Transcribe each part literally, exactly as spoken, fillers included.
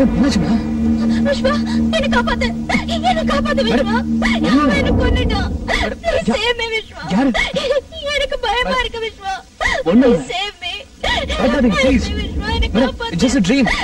Madam என்னாச்சுமா? விஸ்வா என்ன காப்பாத்து, என்ன காப்பாத்து விஸ்வா. அவன் என்ன கொன்னுட்டான். Please save me Vishwa. யாரு? எனக்கு பயமா இருக்கு விஸ்வா. ஒண்ணு save me. பயப்படாதீங்க ப்ளீஸ். விஸ்வா என்ன காப்பாத்து. Just a dream.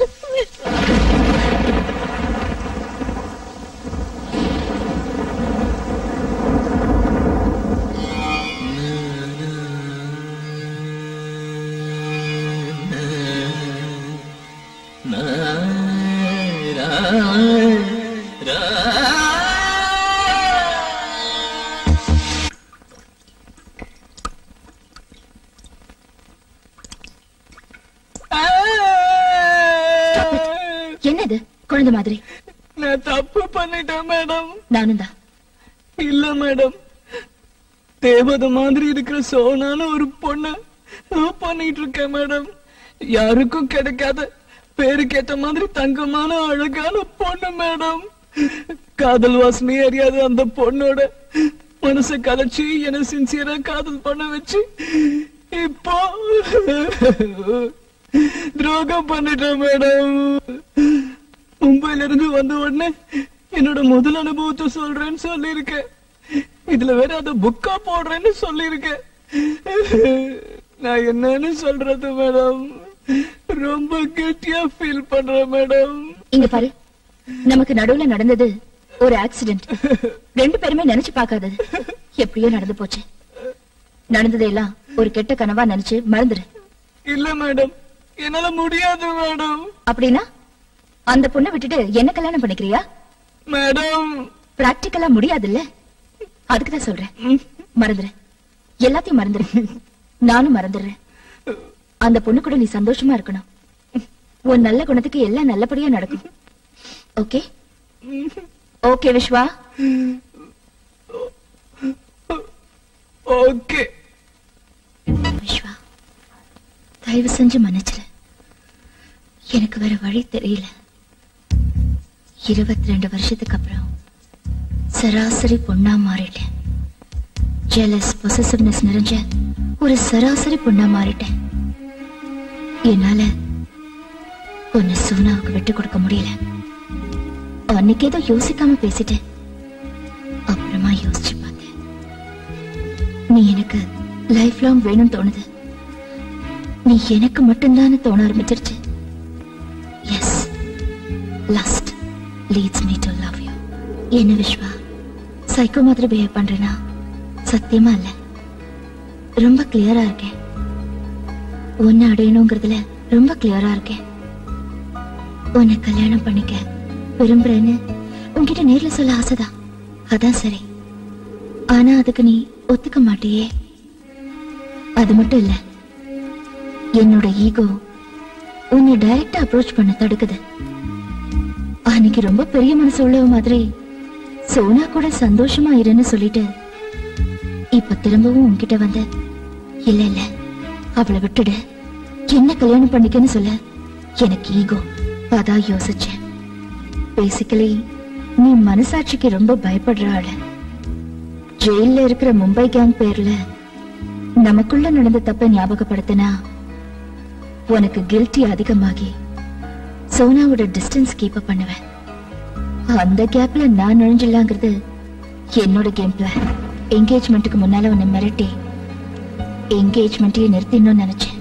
என்னது குழந்தை மாதிரி? நான் தப்பு பண்ணிட்டேன் மேடம். நானும் தான். இல்ல மேடம், தேவதை மாதிரி இருக்கிற சோனான ஒரு பொண்ண லவ் பண்ணிட்டு இருக்கேன் மேடம். யாருக்கும் கிடைக்காத பேருக்கு ஏத்த மாதிரி தங்கமான அழகான பொண்ணு மேடம். காதல் வாசனை அறியாத அந்த பொண்ணோட மனசை கலைச்சு என்ன சின்சியரா காதல் பண்ண வச்சு இப்போ துரோகம் பண்ணிட்டேன் மேடம். மும்பைல இருந்து வந்த உடனே என்னோட முதல் அனுபவத்தை சொல்றேன்னு சொல்லிருக்கேன். இதுல வேற அத புக்கா போடுறேன்னு சொல்லிருக்கேன். நான் என்னன்னு சொல்றது மேடம்? ரொம்ப கெட்டியா ஃபீல் பண்றேன் மேடம். இங்க பாரு, நமக்கு நடுவுல நடந்தது ஒரு ஆக்சிடென்ட். ரெண்டு பேருமே நினைச்சு பார்க்காதது எப்படியோ நடந்து போச்சு. நடந்ததெல்லாம் ஒரு கெட்ட கனவா நினைச்சு மறந்துரு. இல்ல மேடம், என்னால முடியாது மேடம். அப்படின்னா அந்த பொண்ணை விட்டுட்டு என்ன கல்யாணம் பண்ணிக்கிறியா மேடம்? பிராக்டிக்கலா முடியாதுல்ல, அதுக்குதான் சொல்றேன். மறந்துரு, எல்லாத்தையும் மறந்துரு. நானும் மறந்துடுறேன். அந்த பொண்ணு கூட நீ சந்தோஷமா இருக்கணும். உன் நல்ல குணத்துக்கு எல்லாம் நல்லபடியா நடக்கும். Okay okay Viswa? Okay Viswa, தயவு செஞ்சு மன்னிச்சிரு. எனக்கு வேற வழி தெரியல. இருபத்தி ரெண்டு வருஷத்துக்கு அப்புறம் சராசரி பொண்ணா மாறிட்டேன். ஜெலஸ் பொசசிவ்னஸ் நிறைஞ்ச ஒரு சராசரி பொண்ணா மாறிட்டேன். என்னால உன்னை சோனாவுக்கு விட்டு கொடுக்க முடியல. அன்னைக்கு ஏதோ யோசிக்காம பேசிட்டேன். அப்புறமா யோசிச்சு பார்த்தேன், நீ எனக்கு லைஃப் லாங் வேணும்னு தோணுது. நீ எனக்கு மட்டும்தான் தோண ஆரம்பிச்சிருச்சு. Yes, lust leads me to love you. என்ன விஸ்வா, சைக்கோ மாதிரி பிஹேவ் பண்றேனா? சத்தியமா இல்ல, ரொம்ப கிளியரா இருக்கேன். உன்னை அடையணுங்கிறதுல ரொம்ப கிளியரா இருக்கேன். உன்னை கல்யாணம் பண்ணிக்க விரும்புறேன்னு உன்கிட்ட நேர்ல சொல்ல ஆசைதான். அதான் சரி. ஆனா அதுக்கு நீ ஒத்துக்க மாட்டியே. அது மட்டும் இல்ல, என்னோட ஈகோ உன்னை டைரக்டா அப்ரோச் பண்ண தடுக்குது. அன்னைக்கு ரொம்ப பெரிய மனசு உள்ளவ மாதிரி சோனா கூட சந்தோஷமா இருன்னு சொல்லிட்டு இப்ப திரும்பவும் உன்கிட்ட வந்த இல்ல இல்ல அவளை விட்டுடு, என்ன கல்யாணம் பண்ணிக்கன்னு சொல்ல எனக்கு ஈகோ. அதான் யோசிச்சேன். பேசிக்கலி நீ மனசாட்சிக்கு ரொம்ப பயப்படுற ஆளு. ஜெயில இருக்கிற மும்பை கேங் பேர்ல நமக்குள்ள நடந்த தப்ப ஞாபகப்படுத்தினா உனக்கு கில்ட்டி அதிகமாகி சோனாவோட டிஸ்டன்ஸ் கீப் பண்ணுவேன். அந்த கேப்ல நான் நுழைஞ்சிடலாங்கிறது என்னோட கேம் பிளான். என்கேஜ்மெண்ட்டுக்கு முன்னால உன்னை மிரட்டி என்கேஜ்மெண்ட்டையே நிறுத்திடணும்னு நினைச்சேன்.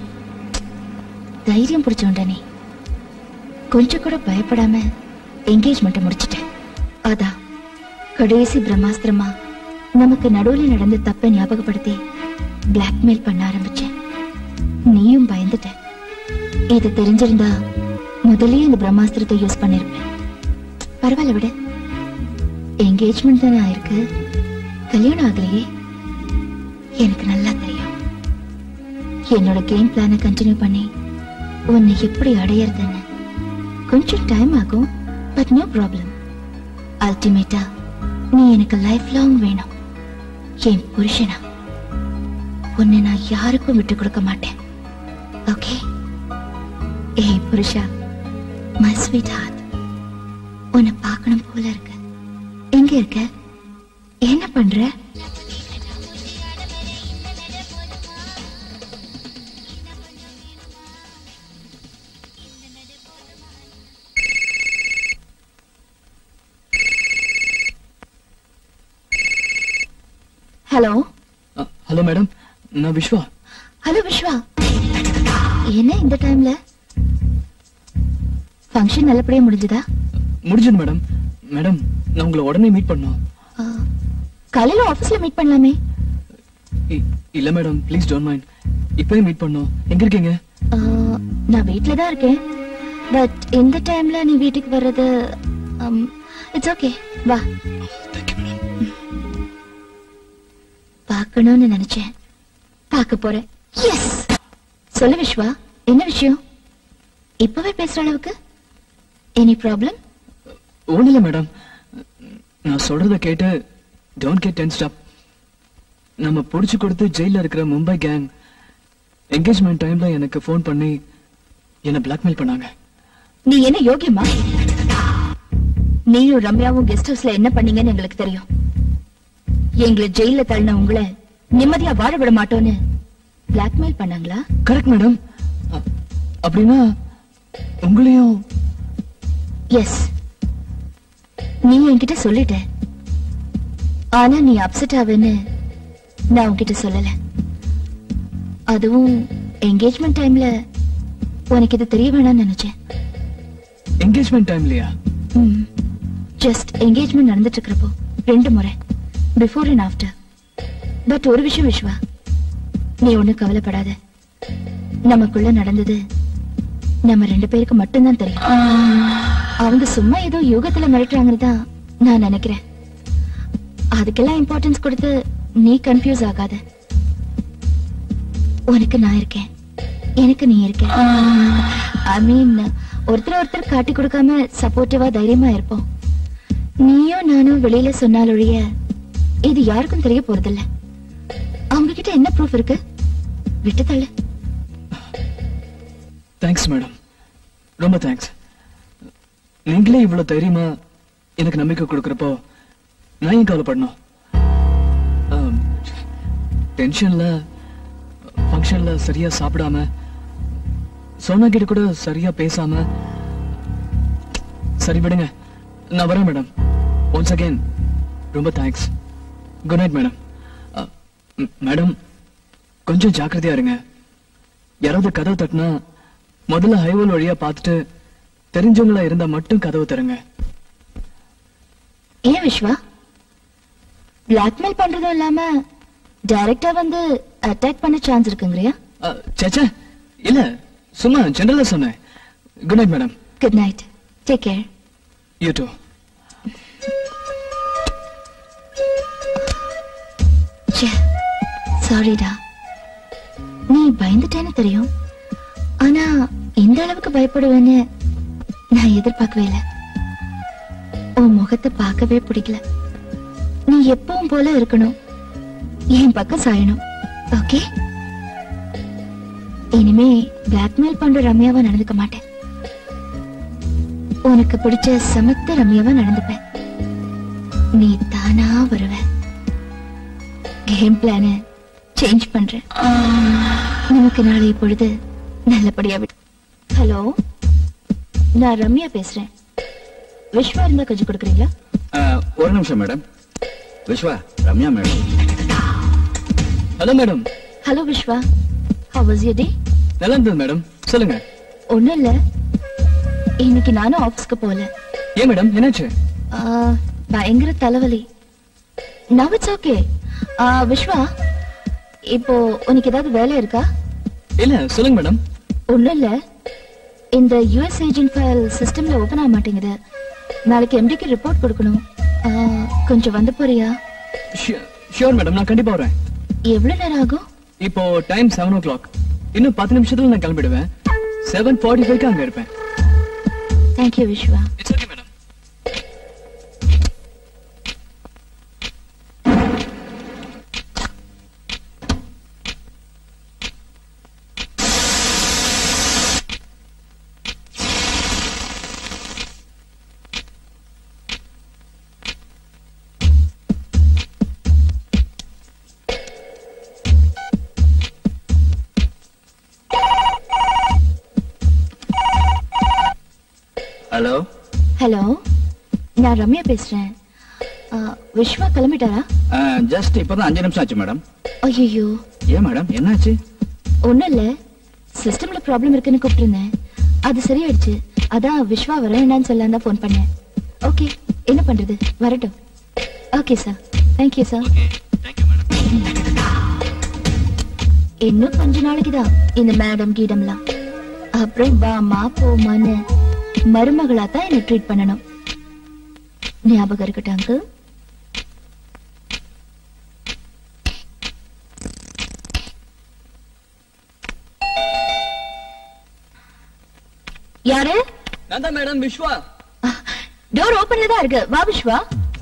தைரியம் பிடிச்சோண்ட நீ கொஞ்சம் கூட பயப்படாம என்கேஜ்மெண்ட் முடிச்சிட்டேன். அதான் கடைசி பிரம்மாஸ்திரமா நமக்கு நடுவுல நடந்த தப்ப ஞாபகப்படுத்தி பிளாக்மெயில் பண்ண ஆரம்பிச்சேன். நீயும் பயந்துட்ட. இது தெரிஞ்சிருந்தா முதலே இந்த பிரம்மாஸ்திரத்தை யூஸ் பண்ணிருப்பேன். பரவாயில்ல விட, என்கேஜ்மெண்ட் தானே ஆயிருக்கு, கல்யாணம் ஆகலையே. எனக்கு நல்லா தெரியும். என்னோட கேம் பிளானை கண்டினியூ பண்ணி உன்னை எப்படி அடையறதுன்னு கொஞ்சம் டைம் ஆகும். But no problem. அல்டிமேட்டா நீ எனக்கு லைஃப் லாங் வேணும். என் புருஷனா உன்னை நான் யாருக்கும் விட்டு கொடுக்க மாட்டேன். ஓகே? ஏய் புருஷா, மை ஸ்வீட் ஹார்ட், உன்னை பார்க்கணும் போல இருக்கு. எங்க இருக்க? என்ன பண்ற? ஹலோ ஹலோ மேடம், நான் விஸ்வா. ஹலோ விஸ்வா, என்ன இந்த டைம்ல? ஃபங்க்ஷன் நல்லபடியா முடிஞ்சதா? முடிஞ்சது மேடம். மேடம், நான் உங்களை உடனே மீட் பண்ணோம். காலையில ஆபீஸ்ல மீட் பண்ணலாமே. இல்ல மேடம், ப்ளீஸ் டோன்ட் மைண்ட். இப்பவே மீட் பண்ணோம். எங்க இருக்கீங்க? நான் வீட்ல தான் இருக்கேன். பட் இந்த டைம்ல நீ வீட்டுக்கு வர்றது இட்ஸ் ஓகே. வா. பார்க்கணும்னு நினைச்சேன், பார்க்க போறேன். எஸ். சொல்லு விஸ்வா, என்ன விஷயம்? இப்பவே பேசுற அளவுக்கு எனி ப்ராப்ளம்? ஒண்ணும் இல்ல மேடம். நான் சொல்றத கேட்டு டோன்ட் கெட் டென்ஸ்ட் அப். நம்ம புடிச்சு கொடுத்து ஜெயில இருக்கிற மும்பை கேங் என்கேஜ்மெண்ட் டைம்ல எனக்கு போன் பண்ணி என்ன பிளாக்மெயில் பண்ணாங்க. நீ என்ன யோகியமா? நீயும் ரம்யாவும் கெஸ்ட் ஹவுஸ்ல என்ன பண்ணீங்கன்னு எங்களுக்கு தெரியும். எங்களை ஜெயில தள்ளின உங்களை நிம்மதியா வாழ விட மாட்டோன்னு பிளாக்மெயில் பண்ணாங்களா? Correct madam. அப்படின்னா உங்களையும்? எஸ். நீ என்கிட்ட சொல்லிட்ட, ஆனா நீ அப்செட் ஆவேன்னு நான் உன்கிட்ட சொல்லல. அதுவும் என்கேஜ்மெண்ட் டைம்ல உனக்கு இது தெரிய வேணாம்னு நினைச்சேன். என்கேஜ்மெண்ட் டைம்லயா? ஜஸ்ட் என்கேஜ்மெண்ட் நடந்துட்டு இருக்கிறப்போ ரெண்டு முறை, பிஃபோர் அண்ட் ஆஃப்டர். பட் ஒரு விஷயம் விஸ்வா, நீ ஒண்ணு கவலைப்படாத. நமக்குள்ள நடந்தது நம்ம ரெண்டு பேருக்கு மட்டும்தான் தெரியும். அவங்க சும்மா ஏதோ யோகத்துல மிரட்டுறாங்கன்னு தான் நான் நினைக்கிறேன். அதுக்கெல்லாம் இம்பார்ட்டன்ஸ் கொடுத்து நீ கன்ஃபியூஸ் ஆகாத. உனக்கு நான் இருக்கேன், எனக்கு நீ இருக்க. ஐ மீன், ஒருத்தர் ஒருத்தர் காட்டி கொடுக்காம சப்போர்ட்டிவா தைரியமா இருப்போம். நீயும் நானும் வெளியில சொன்னாலொழிய இது யாருக்கும் தெரிய போறதில்ல. அவங்க கிட்ட என்ன ப்ரூஃப் இருக்கு? விட்டு தள்ளு. தேங்க்ஸ் மேடம், ரொம்ப தேங்க்ஸ். நீங்களே இவ்வளவு தைரியமா எனக்கு நம்பிக்கை கொடுக்கறப்போ நான் ஏன் கவலைப்படணும்? டென்ஷன்ல ஃபங்க்ஷன்ல சரியா சாப்பிடாம, சோனா கிட்ட கூட சரியா பேசாம. சரி விடுங்க, நான் வரேன் மேடம். ஒன்ஸ் அகைன் ரொம்ப thanks. Good night madam. Madam, கொஞ்சம் ஜாக்கிரதையா இருங்க. யாராவது கதவு தட்டினா முதல்ல ஹைவேல் வழியா பார்த்துட்டு தெரிஞ்சவங்களா இருந்தா மட்டும் கதவு தருங்க. ஏன் விஸ்வா, பிளாக்மெயில் பண்றதும் இல்லாம டைரக்டா வந்து அட்டாக் பண்ண சான்ஸ் இருக்குங்கறியா? சேச்சே, இல்ல, சும்மா ஜெனரலா சொன்னேன். Good night madam. Good night. Take care. You too. சாரிடா, நீ பயந்துட்டேன்னு தெரியும், ஆனா இந்த அளவுக்கு பயப்படுவேன்னு நான் எதிர்பார்க்கவே இல்லை. உன் முகத்தை பார்க்கவே பிடிக்கல. நீ எப்பவும் போல இருக்கணும், என் பக்கம் சாயணும். ஓகே? இனிமே பிளாக்மெயில் பண்ற ரம்யாவா நடந்துக்க மாட்டேன். உனக்கு பிடிச்ச சமத்த ரம்யாவா நடந்துப்பேன். நீ தானா வருவ. கேம் பிளான சேஞ்ச் பண்றேன். நமக்கு நாளை பொழுது நல்லபடியா விடு. ஹலோ, நான் ரம்யா பேசுறேன். விஸ்வா இருந்தா கொஞ்சம் கொடுக்குறீங்களா? ஒரு நிமிஷம் madam. Viswa, Ramya madam. Hello madam. Hello Viswa, how was your day? நல்லா இருந்தது மேடம், சொல்லுங்க. ஒண்ணும் இல்ல, இன்னைக்கு நானும் ஆபீஸ்க்கு போல. ஏன் மேடம், என்னாச்சு? பயங்கர தலைவலி. now it's okay. விஸ்வா, இப்போ உனக்கு ஏதாவது வேலை இருக்கா? இல்ல, சொல்லுங்க மேடம். ஒண்ணும் இல்ல, இந்த யுஎஸ் ஏஜென்ட் ஃபைல் சிஸ்டம்ல ஓபன் ஆக மாட்டேங்குது. நாளைக்கு எம்டிக்கு ரிப்போர்ட் கொடுக்கணும். கொஞ்சம் வந்து போறியா? ஷியோர் மேடம், நான் கண்டிப்பா வரேன். எவ்வளவு நேரம் ஆகும்? இப்போ டைம் செவன் ஓ கிளாக். இன்னும் பத்து நிமிஷத்துல நான் கிளம்பிடுவேன். செவன் ஃபார்ட்டி ஃபைவ் அங்க இருப்பேன். Thank you Viswa. It's okay madam. Hello. Hello, நான் ரம்யா பேசுறேன். விஸ்வா கிளம்பிட்டாரா? ஜஸ்ட் இப்பதான் அஞ்சு நிமிஷம் ஆச்சு மேடம். ஐயோ ஏன் மேடம் என்னாச்சு? ஒண்ணும் இல்ல, சிஸ்டம்ல ப்ராப்ளம் இருக்குன்னு கூப்பிட்டுருந்தேன். அது சரியாயிடுச்சு. அதான் விஸ்வா வரேன்னு சொல்லலாம் தான் போன் பண்ணேன். ஓகே, என்ன பண்றது, வரட்டும். Okay sir, thank you sir. இன்னும் கொஞ்ச நாளைக்குதான் இந்த மேடம் கீடம்லாம். அப்புறம் வாமா போமான்னு மருமகளா தான் என்ன ட்ரீட் பண்ணணும். ஞாபகம் இருக்கட்டும் அங்கிள். யாரு? நான் தான் மேடம், விஸ்வா. டோர் ஓபன்ல தான் இருக்கு. வா விஸ்வா,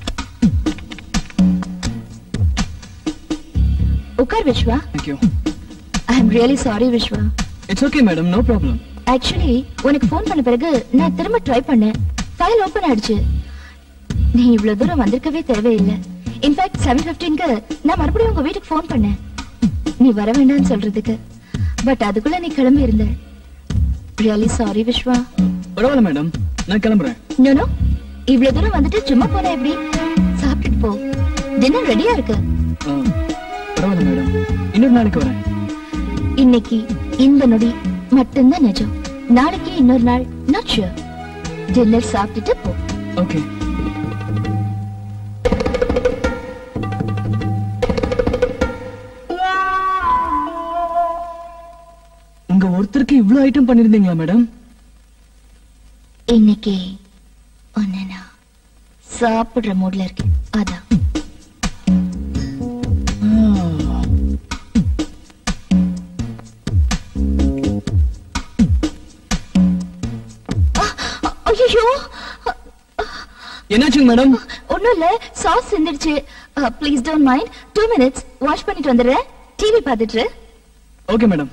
உட்கார் Viswa. Thank you. I am really sorry Viswa. It's okay madam, no problem. Actually உனக்கு போன் பண்ண பிறகு நான் திரும்ப ட்ரை பண்ணேன். ஃபைல் ஓபன் ஆயிடுச்சு. நீ இவ்வளவு தூரம் வந்திருக்கவே தேவையில்லை. இன்ஃபேக்ட் செவன் பிப்டீன்க்கு நான் மறுபடியும் உங்க வீட்டுக்கு போன் பண்ணேன், நீ வர வேண்டாம்னு சொல்றதுக்கு. பட் அதுக்குள்ள நீ கிளம்பி இருந்த. Really sorry Viswa. பரவாயில்ல மேடம், நான் கிளம்புறேன். நோ நோ, இவ்வளவு தூரம் வந்துட்டு சும்மா போனா எப்படி? சாப்பிட்டுட்டு போ, டின்னர் ரெடியா இருக்கு. பரவாயில்ல மேடம், இன்னொரு நாளைக்கு வரேன். இன்னைக்கு இந்த நொடி மட்டும்தான் நிஜம். நாளைக்கு இன்னொரு நாள் நாட் ஷூர். டின்னர் சாப்பிட்டுட்டு போ. ஓகே. உங்க ஒருத்தருக்கு இவ்வளவு ஐட்டம் பண்ணிருந்தீங்களா மேடம்? இன்னைக்கு ஒன்னு நான் சாப்பிடுற மூட்ல இருக்கேன், அதான். என்னாச்சுங்க மேடம்? ஒண்ணும் இல்ல, சாஸ் சிந்திருச்சு. Please don't mind. Two minutes wash பண்ணிட்டு வந்துடுறேன். டிவி பார்த்துட்டு. Okay madam.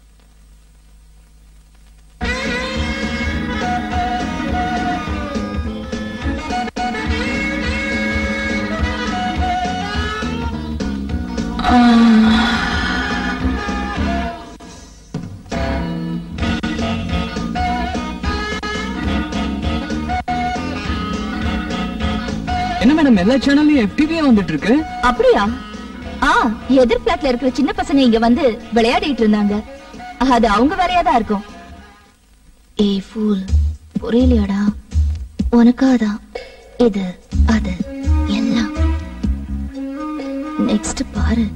என்ன மேடம், எல்லா சேனல்லையும் எஃப்டிவியே வந்துட்டு இருக்கு? அப்படியா? ஆ, எதிர் பிளாட்ல இருக்கிற சின்ன பசங்க இங்க வந்து விளையாடிட்டு இருந்தாங்க. அது அவங்க வேலையாதான் இருக்கும். ஏய் ஃபூல், புரியலையாடா? உனக்காதான் இது அது எல்லாம். நெக்ஸ்ட் பாரு.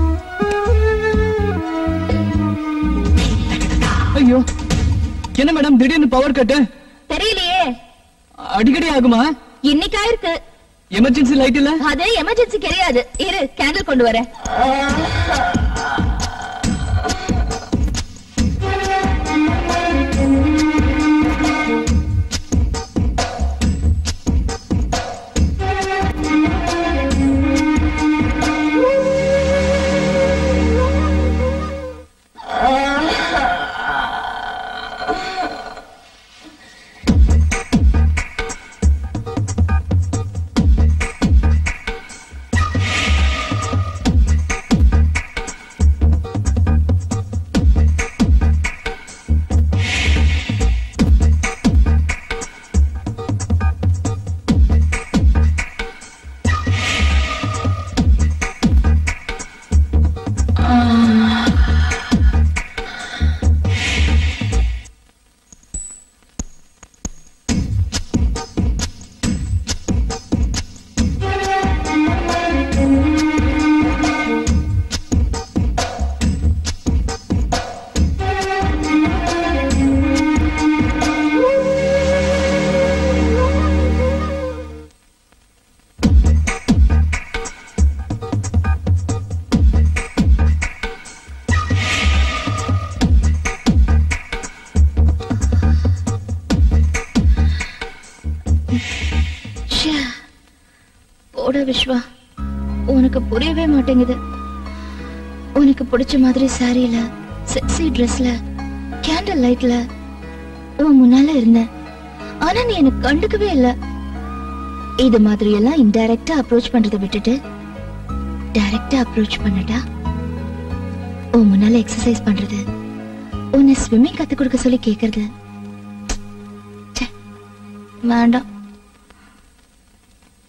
ஐயோ, என்ன மேடம் திடீர்னு பவர் கட்டு? தெரியலையே. அடிக்கடி ஆகுமா? இன்னைக்கா இருக்கு. எமர்ஜென்சி லைட் இல்ல? அதே எமர்ஜென்சி கிடையாது. இரு, கேண்டில் கொண்டு வரேன். விஸ்வா, உனக்கு புரியவே மாட்டேங்குது. உனக்கு பிடிச்ச மாதிரி சாரியில, செக்ஸி ட்ரெஸ்ல, கேண்டில் லைட்ல உன் முன்னால இருந்தேன். ஆனா நீ எனக்கு கண்டுக்கவே இல்ல. இது மாதிரி எல்லாம் இன்டைரக்டா அப்ரோச் பண்றதை விட்டுட்டு டைரக்டா அப்ரோச் பண்ணட்டா? உன் முன்னால எக்ஸசைஸ் பண்றது, உன்னை ஸ்விம்மிங் கத்து கொடுக்க சொல்லி கேக்குறது, வேண்டாம்.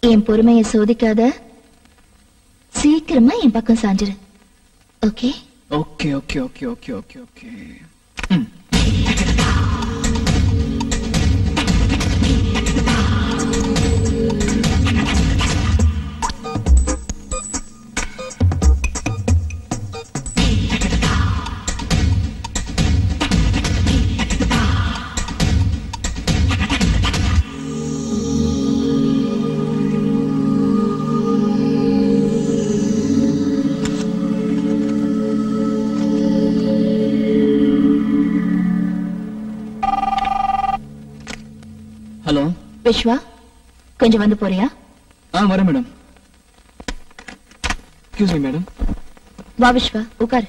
என் பொறுமையை சோதிக்காத, சீக்கிரமா என் பக்கம் சாஞ்சிரு. Okay okay okay okay okay okay okay hello Viswa, கொஞ்சம் வந்து போறியா? ஆ வரேன் மேடம். Excuse me madam. வா விஸ்வா, உட்காரு.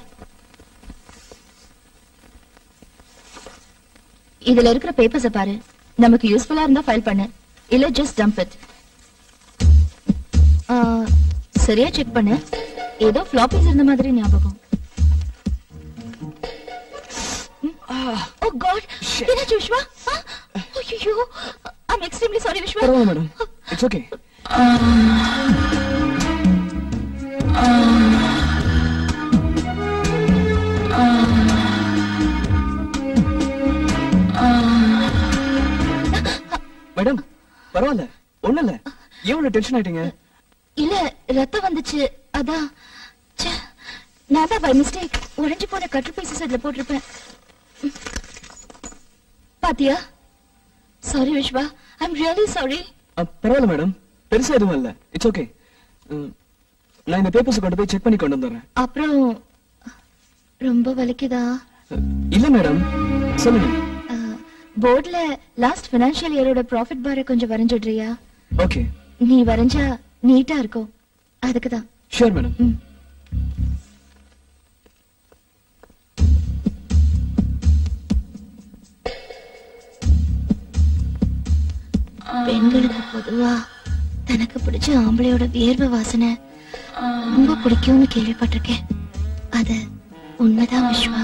இதுல இருக்கிற பேப்பர்ஸ பாரு. நமக்கு யூஸ்ஃபுல்லா இருந்தா ஃபைல் பண்ணு, இல்ல ஜஸ்ட் டம்ப் இட். சரியா செக் பண்ணு. ஏதோ ஃப்ளாப்பீஸ் இருந்த மாதிரி ஞாபகம். ஓ காட், என்னாச்சு விஸ்வா? ஐயோ, I am extremely sorry Viswa. பரவாயில்லை மேடம், இட்ஸ் ஓகே. மேடம் பரவாயில்ல, ஒண்ணு இல்ல. ஏன் டென்ஷன் ஆயிட்டீங்க? இல்ல, ரத்தம் வந்துச்சு, அதான். நான் தான் பை மிஸ்டேக் உடைஞ்சு போன கட்டர் பீசஸ் அதுல போட்டிருப்பேன். பாத்தியா? Sorry Viswa, I am really sorry. பரவாயில்ல மேடம், பெருசா எதுவும் இல்ல. It's okay. நான் இந்த பேப்பர்ஸ் கொண்டு போய் செக் பண்ணி கொண்டு வந்துடுறேன். அப்புறம் ரொம்ப வலிக்குதா? இல்ல மேடம், சொல்லுங்க. போர்ட்ல லாஸ்ட் ஃபைனான்சியல் இயரோட ப்ராஃபிட் பாரை கொஞ்சம் வரைஞ்சிடுறியா? ஓகே. நீ வரைஞ்சா நீட்டா இருக்கும், அதுக்குதான். Sure madam. பெண்களுக்கு பொதுவா தனக்கு பிடிச்ச ஆம்பளையோட வியர்வை வாசனை ரொம்ப பிடிக்கும்னு கேள்விப்பட்டிருக்கேன். அது உண்மைதான் Vishwa.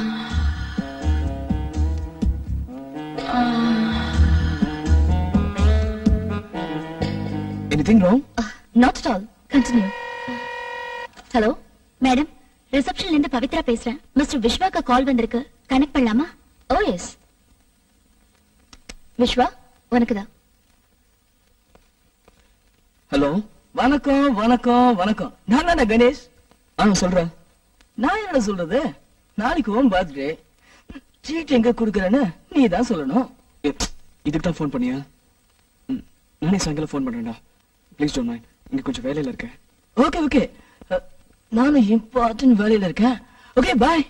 Anything wrong? Uh, not at all. Continue. Hello, madam. ரிசப்ஷன்ல இருந்து பவித்ரா பேசுறேன். மிஸ்டர் விஸ்வாக்கு கால் வந்திருக்கு, கனெக்ட் பண்ணலாமா? Oh yes. விஸ்வா, உனக்குதான். ஹலோ. வணக்கம் வணக்கம் வணக்கம். நான் தானே கணேஷ். ஆ சொல்றேன். நான் என்ன சொல்றது? நாளைக்கு உன் பர்த்டே. ட்ரீட் எங்க குடுக்கறேன்னு நீ தான் சொல்லணும். இதுக்கு தான் ஃபோன் பண்ணியா? நானே சாயங்காலம் ஃபோன் பண்றேன்டா. Please don't mind. இங்க கொஞ்சம் வேலையில இருக்கேன். Okay okay. நானும் இம்பார்ட்டன்ட் வேலையில இருக்கேன். Okay bye.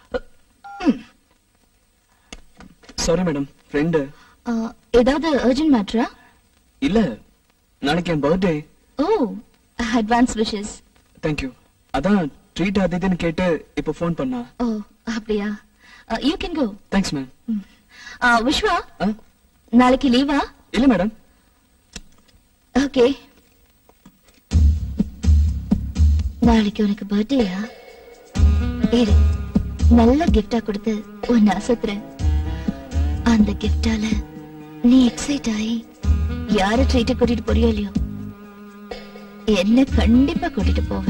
Sorry madam, friend. ஏதாவது அர்ஜென்ட் மேட்டரா? இல்ல, நாளைக்கு என் birthday. Oh, advance wishes. Thank you. அதான் ட்ரீட் அது இதுன்னு கேட்டு இப்ப ஃபோன் பண்ணா. ஓ அப்படியா? You can go. Thanks ma'am. Viswa, நாளைக்கு லீவா? இல்ல மேடம். ஓகே. நாளைக்கு உனக்கு பர்த்டேயா? இரு, நல்ல கிஃப்டா கொடுத்து உன்னை அசத்துறேன். அந்த கிஃப்டால நீ எக்ஸைட் ஆகி யார ட்ரீட் கூட்டிட்டு போறியோ இல்லையோ, என்ன கண்டிப்பா கூட்டிட்டு போவேன்.